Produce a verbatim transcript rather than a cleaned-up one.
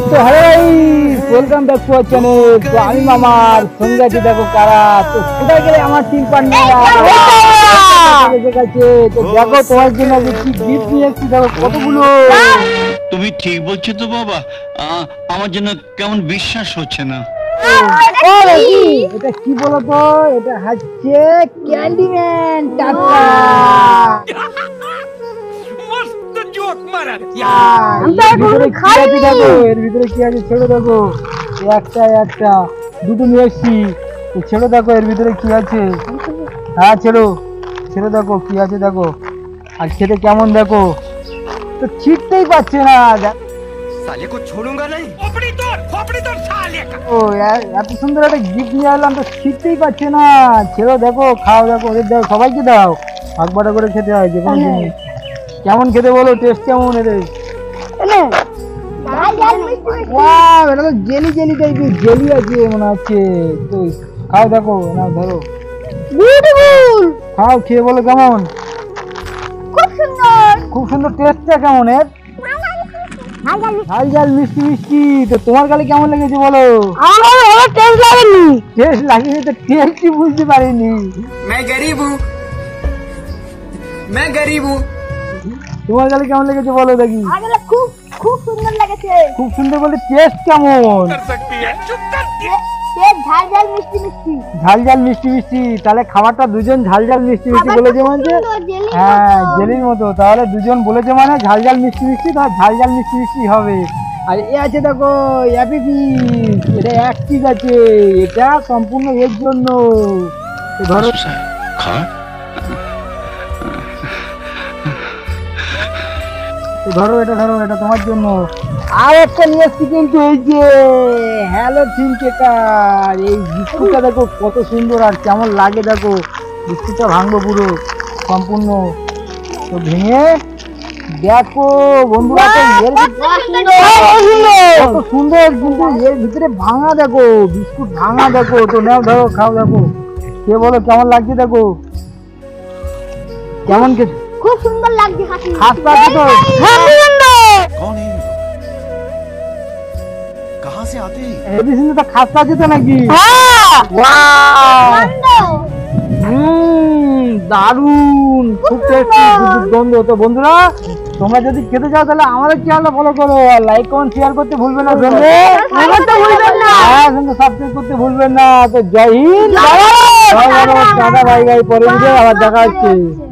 তো hello guys, welcome back to our channel. তো আমি মামার সঙ্গে আছি, দেখো কারা। তো কোথায় গেলে আমার টিম পার্টনার এসে গেছে। তো দেখো তোমার জন্য আমি কি গিফট নিয়ে এসেছি, দেখো কতগুলো। তুমি ঠিক বলছো তো বাবা, আমার জন্য কেমন বিশ্বাস হচ্ছে না। এটা কি বলো তো, এটা হচ্ছে ক্যান্ডিম্যান টাকা। এর ভিতরে কি আছে ছেড়ে দেখো, একটা একটা দুটো নিয়ে এসছি। ছেড়ে দেখো এর ভিতরে কি আছে। হ্যাঁ ছেড়ো ছেড়ে দেখো কি আছে, দেখো আর খেতে কেমন দেখো। তো ছিটতেই পারছে না। ও এত সুন্দর একটা গিফট নিয়ে এলাম, তো ছিটতেই পারছে না। ছেড়ো দেখো, খাও দেখো, ওদের দাও, সবাইকে দাও, ভাগ বাটা করে খেতে হয় যে কোনো জিনিস। কেমন খেতে বলো, টেস্ট কেমন এদের? এটা তো জেলি জেলি টাইপের জেলি আছে মনে হচ্ছে। তো খাও দেখো, না ধরো খাও, খেয়ে বলো কেমন। খুব সুন্দর, খুব সুন্দর। টেস্টটা কেমন এর? ঝাল ঝাল মিষ্টি মিষ্টি। তো তোমার গালে কেমন লেগেছে বলো? আমার টেস্ট লাগেনি। টেস্ট লাগেনি তো টেস্টই বুঝতে পারিনি। मैं गरीब हूँ मैं गरीब हूँ তোমার গালে কেমন লেগেছে বলো দেখি। আমার খুব খুব সুন্দর লেগেছে। খুব সুন্দর বলতে টেস্ট কেমন? টেস্ট ঝাল ঝাল মিষ্টি মিষ্টি। ঝাল ঝাল মিষ্টি মিষ্টি। তাহলে খাবারটা দুজন ঝাল ঝাল মিষ্টি মিষ্টি বলেছে মানে, হ্যাঁ জেলির মতো। তাহলে দুজন বলেছে মানে ঝাল ঝাল মিষ্টি মিষ্টি, তাহলে ঝাল ঝাল মিষ্টি মিষ্টি হবে। আর এ আছে দেখো হ্যাপি পিস, এটা এক পিস আছে, এটা সম্পূর্ণ এর জন্য। ধরো ধরো এটা ধরো, এটা তোমার জন্য। আর একটা নিয়ে এসছি কিন্তু, এই যে হ্যালো থিম কেকার। এই বিস্কুটটা দেখো কত সুন্দর আর কেমন লাগে দেখো। বিস্কুটটা ভাঙবো পুরো সম্পূর্ণ, তো ভেঙে দেখো বন্ধুরা। কত সুন্দর কিন্তু এর ভিতরে ভাঙা দেখো, বিস্কুট ভাঙা দেখো। তো নাও ধরো, খাও দেখো, কে বলো কেমন লাগছে দেখো। কেমন খেতে? খুব সুন্দর লাগছে। খাস্তা আছে তো? कौन है ये लोग? कहाँ से आते हैं? হেভি সুন্দর। খাস্তা আছে তো নাকি? হুম দারুন, খুব টেস্টি, দুর্গন্ধ। তো বন্ধুরা তোমরা যদি খেতে চাও তাহলে আমাদের চ্যানেলটা ফলো করো, আর লাইক কমেন্ট শেয়ার করতে ভুলবেন না। হ্যাঁ কিন্তু সাবস্ক্রাইব করতে ভুলবেন না। তো জয় হিন্দ, জয় ভারত, টাটা বাই বাই। পরে ভিডিও আবার দেখা হচ্ছে।